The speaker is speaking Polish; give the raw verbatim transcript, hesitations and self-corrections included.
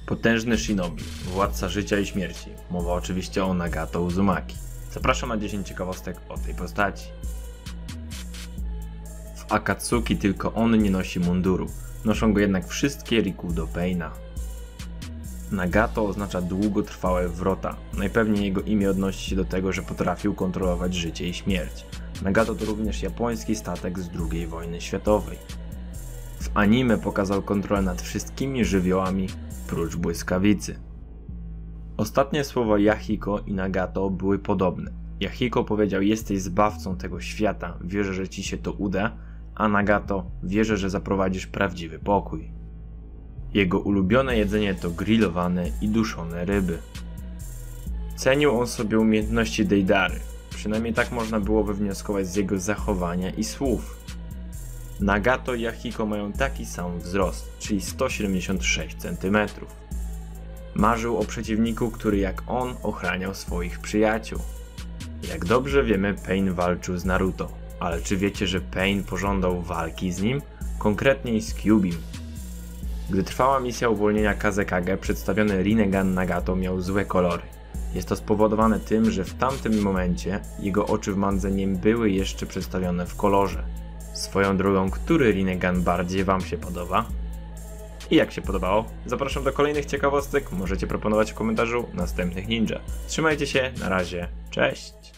Potężny shinobi, władca życia i śmierci. Mowa oczywiście o Nagato Uzumaki. Zapraszam na dziesięć ciekawostek o tej postaci. W Akatsuki tylko on nie nosi munduru, noszą go jednak wszystkie Rikudo Paina. Nagato oznacza długotrwałe wrota. Najpewniej jego imię odnosi się do tego, że potrafił kontrolować życie i śmierć. Nagato to również japoński statek z drugiej wojny światowej. W anime pokazał kontrolę nad wszystkimi żywiołami prócz błyskawicy. Ostatnie słowa Yahiko i Nagato były podobne. Yahiko powiedział: jesteś zbawcą tego świata, wierzę, że ci się to uda, a Nagato: wierzę, że zaprowadzisz prawdziwy pokój. Jego ulubione jedzenie to grillowane i duszone ryby. Cenił on sobie umiejętności Deidary, przynajmniej tak można było wywnioskować z jego zachowania i słów. Nagato i Yahiko mają taki sam wzrost, czyli sto siedemdziesiąt sześć centymetrów. Marzył o przeciwniku, który jak on ochraniał swoich przyjaciół. Jak dobrze wiemy, Pain walczył z Naruto, ale czy wiecie, że Pain pożądał walki z nim? Konkretniej z Kyubim. Gdy trwała misja uwolnienia Kazekage, przedstawiony Rinnegan Nagato miał złe kolory. Jest to spowodowane tym, że w tamtym momencie jego oczy w mandze nie były jeszcze przedstawione w kolorze. Swoją drogą, który Rinnegan bardziej wam się podoba? I jak się podobało? Zapraszam do kolejnych ciekawostek, możecie proponować w komentarzu następnych ninja. Trzymajcie się, na razie, cześć!